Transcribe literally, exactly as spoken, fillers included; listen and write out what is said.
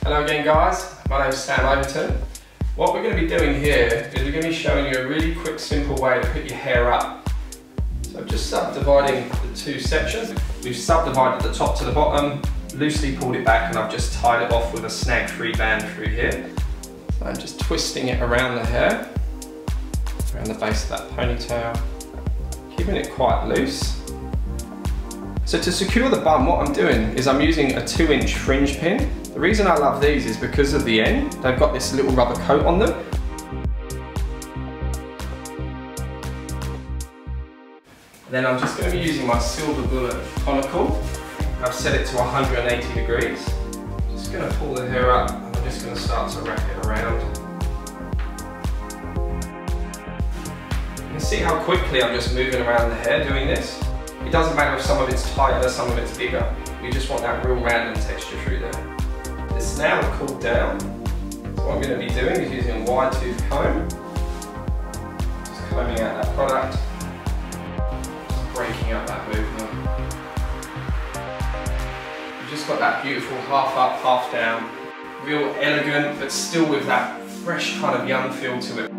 Hello again guys, my name is Sam Overton. What we're going to be doing here is we're going to be showing you a really quick, simple way to put your hair up. So I'm just subdividing the two sections. We've subdivided the top to the bottom, loosely pulled it back, and I've just tied it off with a snag-free band through here. So I'm just twisting it around the hair, around the base of that ponytail, keeping it quite loose. So to secure the bun, what I'm doing is I'm using a two inch fringe pin. The reason I love these is because of the end. They've got this little rubber coat on them. Then I'm just going to be using my Silver Bullet conical. I've set it to one hundred eighty degrees. I'm just going to pull the hair up and I'm just going to start to wrap it around. You can see how quickly I'm just moving around the hair doing this. It doesn't matter if some of it's tighter, some of it's bigger. We just want that real random texture through there. It's now cooled down. So what I'm going to be doing is using a wide tooth comb. Just combing out that product. Just breaking up that movement. You've just got that beautiful half up, half down. Real elegant, but still with that fresh kind of young feel to it.